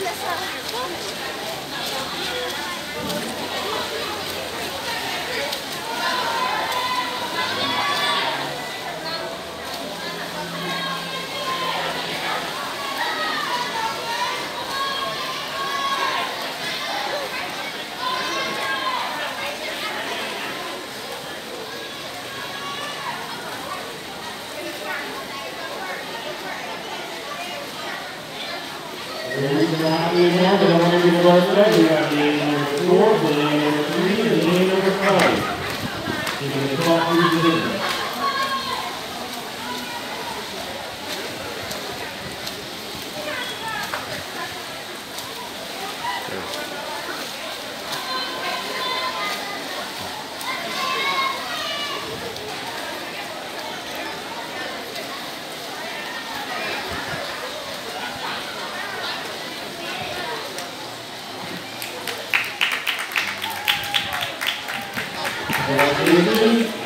Ladies and gentlemen, now the winner of the birthday, we have the game number 4, the game number 3, and the game number 5. Taking the clock to the winner. Congratulations.